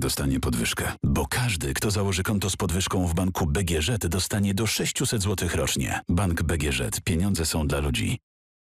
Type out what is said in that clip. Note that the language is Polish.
dostanie podwyżkę. Bo każdy, kto założy konto z podwyżką w banku BGŻ, dostanie do 600 zł rocznie. Bank BGŻ. Pieniądze są dla ludzi.